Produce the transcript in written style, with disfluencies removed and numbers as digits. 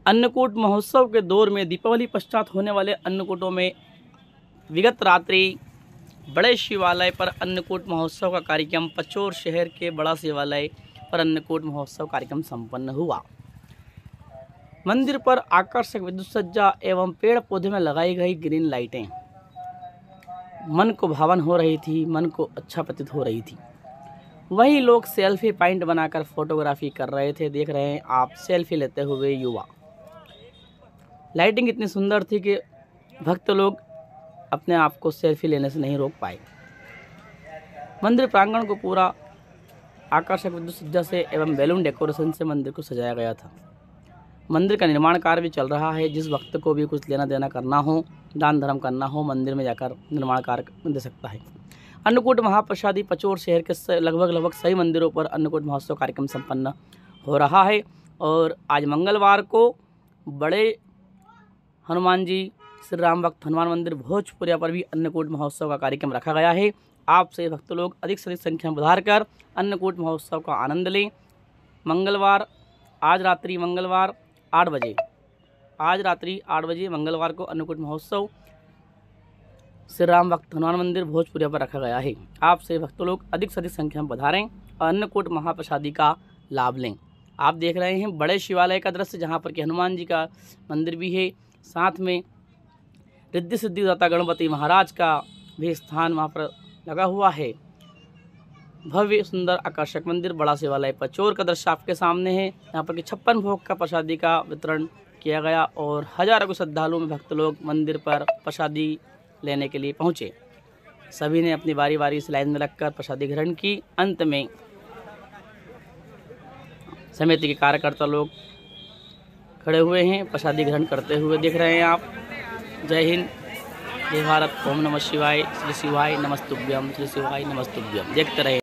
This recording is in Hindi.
अन्नकूट महोत्सव के दौर में दीपावली पश्चात होने वाले अन्नकूटों में विगत रात्रि बड़े शिवालय पर अन्नकूट महोत्सव का कार्यक्रम पचोर शहर के बड़ा शिवालय पर अन्नकूट महोत्सव कार्यक्रम संपन्न हुआ। मंदिर पर आकर्षक विद्युत सज्जा एवं पेड़ पौधे में लगाई गई ग्रीन लाइटें मन को भावन हो रही थी, मन को अच्छा प्रतीत हो रही थी। वहीं लोग सेल्फी पॉइंट बनाकर फोटोग्राफी कर रहे थे। देख रहे हैं आप सेल्फी लेते हुए युवा। लाइटिंग इतनी सुंदर थी कि भक्त लोग अपने आप को सेल्फी लेने से नहीं रोक पाए। मंदिर प्रांगण को पूरा आकर्षक विद्युत सज्जा से एवं बैलून डेकोरेशन से मंदिर को सजाया गया था। मंदिर का निर्माण कार्य भी चल रहा है। जिस भक्त को भी कुछ लेना देना करना हो, दान धर्म करना हो, मंदिर में जाकर निर्माण कार्य दे सकता है। अन्नकूट महाप्रसादी पचोर शहर के लगभग सभी मंदिरों पर अन्नकूट महोत्सव कार्यक्रम संपन्न हो रहा है। और आज मंगलवार को बड़े हनुमान जी श्री राम भक्त हनुमान मंदिर भोजपुरिया पर भी अन्नकूट महोत्सव का कार्यक्रम रखा गया है। आप से भक्त लोग अधिक से अधिक संख्या में पधार कर अन्नकूट महोत्सव का आनंद लें। मंगलवार आज रात्रि 8 बजे मंगलवार को अन्नकूट महोत्सव श्री राम भक्त हनुमान मंदिर भोजपुरिया पर रखा गया है। आप से भक्त लोग अधिक से अधिक संख्या में पधारें और अन्नकूट महाप्रसादी का लाभ लें। आप देख रहे हैं बड़े शिवालय का दृश्य, जहां पर कि हनुमान जी का मंदिर भी है। साथ में रिद्धि सिद्धिदाता गणपति महाराज का भी स्थान वहाँ पर लगा हुआ है। भव्य सुंदर आकर्षक मंदिर बड़ा शिवालय पचोर का दृश्य आपके सामने है। यहाँ पर कि 56 भोग का प्रसादी का वितरण किया गया और हजारों के श्रद्धालुओं में भक्त लोग मंदिर पर प्रसादी लेने के लिए पहुँचे। सभी ने अपनी बारी बारी से लाइन में लगकर प्रसादी ग्रहण की। अंत में समिति के कार्यकर्ता लोग खड़े हुए हैं, प्रसादी ग्रहण करते हुए दिख रहे हैं आप। जय हिंद, जय भारत, ओम नमः शिवाय, श्री शिवाय नमस्तुभ्यम, श्री शिवाय नमस्तुभ्यम। देखते रहे।